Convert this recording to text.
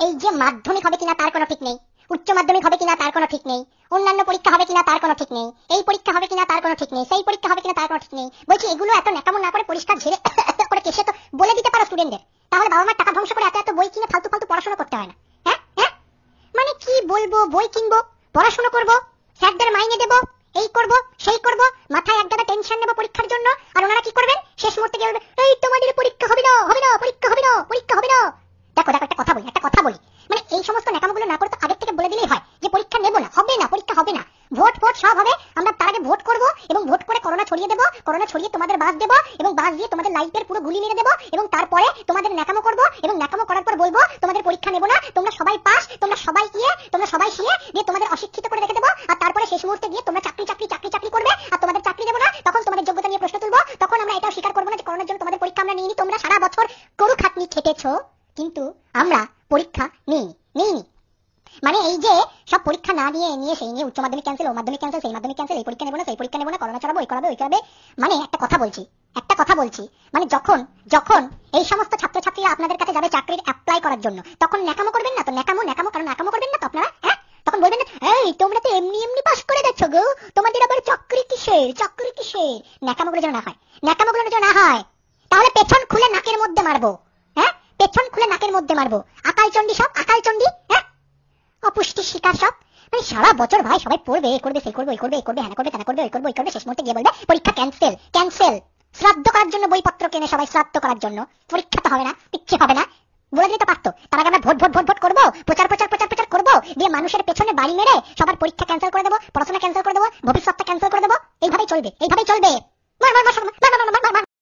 এই যে মাধ্যমিক হবে কিনা তার কোনো ঠিক নেই, উচ্চ মাধ্যমিক হবে কিনা তার কোনো ঠিক নেই, অন্যান্য পরীক্ষা হবে কিনা তার কোনো ঠিক নেই, এই পরীক্ষা হবে কিনা তার কোনো ঠিক নেই, সেই পরীক্ষা হবে কিনা তার কোনো ঠিক নেই। বলছি এগুলো এত ন্যাকামো না করে পরিষ্কার ঝেড়ে করে কেসে তো বলে দিতে পারো স্টুডেন্টদের, তাহলে বাবা মার টাকা ধ্বংস করে এত বই কিনে ফালতু ফালতু পড়াশোনা করতে হয় না। হ্যাঁ হ্যাঁ, মানে কি বলবো, বই কিনবো, পড়াশোনা করবো, স্যারদের মাইনে দেবো, এই করব সেই করব, মাথায় এক গাদা টেনশন নেবো পরীক্ষার জন্য, আর ওনারা কি করবেন শেষ মুহূর্তে গিয়ে বলবেন এই তোমাদের পরীক্ষা হবে না হবে না পরীক্ষা হবে না পরীক্ষা হবে না। দেখো দেখো একটা কথা বলি, মানে এই সমস্ত ন্যাকামোগুলো না করে তো আগের থেকে বলে দিলেই হয় যে পরীক্ষা নেবো না, হবে না, পরীক্ষা হবে না, ভোট সব হবে, আমরা তার আগে ভোট করবো এবং ভোট করে করোনা ছড়িয়ে দেবো, করোনা ছড়িয়ে তোমাদের বাস দেবো এবং বাস দিয়ে তোমাদের লাইফের পুরো গুলি মেরে দেবো এবং তারপরে তোমাদের ন্যাকামো করবো এবং ন্যাকামো করার পর বলবো তোমাদের পরীক্ষা নেবো না, তোমরা সবাই পাস, তোমরা সবাই শিয়ে দিয়ে তোমাদের অশিক্ষিত করে রেখে দেবো, আর তারপরে শেষ মুহূর্তে গিয়ে তোমরা চাকরি করবে আর তোমাদের চাকরি দেবো না, তখন তোমাদের যোগ্যতা নিয়ে প্রশ্ন তুলবো, তখন আমরা এটাও স্বীকার করবো না যে করোনার জন্য তোমাদের পরীক্ষা আমরা নিইনি, তোমরা সারা বছর গরু খাটনি খেটেছো কিন্তু আমরা পরীক্ষা নিইনি। মানে এই যে সব পরীক্ষা না নিয়ে সেই নিয়ে উচ্চ মাধ্যমিক ক্যান্সেল, ও মাধ্যমিক ক্যান্সেল, সেই মাধ্যমিক ক্যান্সেল, এই পরীক্ষা নেবো না সেই পরীক্ষা নেবো না, করোনা চড়াবো, এই করাবে। মানে একটা কথা বলছি, মানে যখন এই সমস্ত ছাত্রছাত্রীরা আপনাদের কাছে যাবে চাকরির অ্যাপ্লাই করার জন্য, তখন ন্যাকামো করবেন না তো, ন্যাকামো কারণ ন্যাকামো করবেন না তো আপনারা, হ্যাঁ তখন বলবেন না এই তোমরা তো এমনি পাস করে গেছো গো, তোমাদের আবার চাকরি কিসের, ন্যাকামোগুলো যেন না হয়, তাহলে পেছন খুলে নাকের মধ্যে মারবো, হ্যাঁ পেছন খুলে নাকের মধ্যে মারবো, আকালচন্ডী, হ্যাঁ অপুষ্টি শিকার সব, মানে সারা বছর ভাই সবাই পড়বে, করবে, সেই করবে, এই করবে, হ্যাঁ করবে, তেনা করবে, ওই করবে, শেষ মুহূর্তে গিয়ে বলবে পরীক্ষা ক্যান্সেল। শ্রাদ্ধ করার জন্য বইপত্র কেনে সবাই, শ্রাদ্ধ করার জন্য, পরীক্ষা তো হবে না, কিচ্ছু হবে না, বলে দিলে তো পারতো। তার আগে আমরা ভোট করবো, প্রচার করবো, দিয়ে মানুষের পেছনে বাড়ি মেরে সবার পরীক্ষা ক্যান্সেল করে দেবো, পড়াশোনা ক্যান্সেল করে দেবো, ভবিষ্যৎটা ক্যান্সেল করে দেবো, এইভাবেই চলবে।